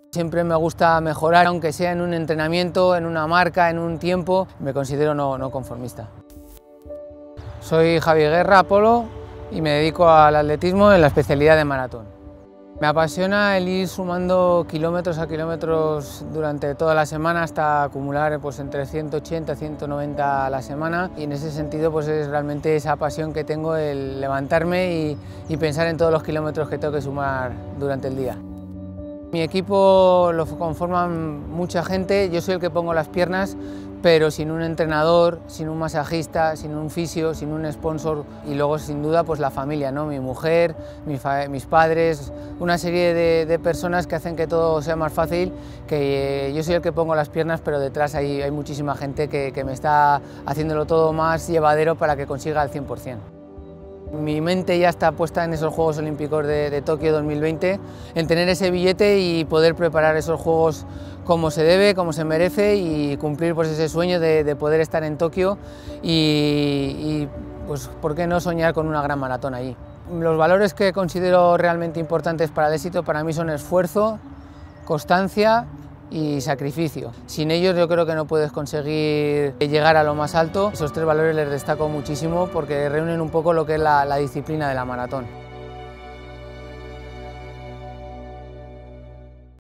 Siempre me gusta mejorar, aunque sea en un entrenamiento, en una marca, en un tiempo, me considero no conformista. Soy Javi Guerra Polo y me dedico al atletismo en la especialidad de maratón. Me apasiona el ir sumando kilómetros a kilómetros durante toda la semana hasta acumular pues, entre 180 y 190 a la semana, y en ese sentido pues, es realmente esa pasión que tengo, el levantarme y pensar en todos los kilómetros que tengo que sumar durante el día. Mi equipo lo conforman mucha gente, yo soy el que pongo las piernas, pero sin un entrenador, sin un masajista, sin un fisio, sin un sponsor, y luego sin duda pues la familia, ¿no? Mi mujer, mis padres, una serie de personas que hacen que todo sea más fácil, que yo soy el que pongo las piernas, pero detrás hay muchísima gente que me está haciéndolo todo más llevadero para que consiga el 100%. Mi mente ya está puesta en esos Juegos Olímpicos de Tokio 2020, en tener ese billete y poder preparar esos Juegos como se debe, como se merece, y cumplir pues, ese sueño de poder estar en Tokio y pues, ¿por qué no soñar con una gran maratón allí? Los valores que considero realmente importantes para el éxito para mí son esfuerzo, constancia y sacrificio. Sin ellos yo creo que no puedes conseguir llegar a lo más alto. Esos tres valores les destaco muchísimo porque reúnen un poco lo que es la disciplina de la maratón.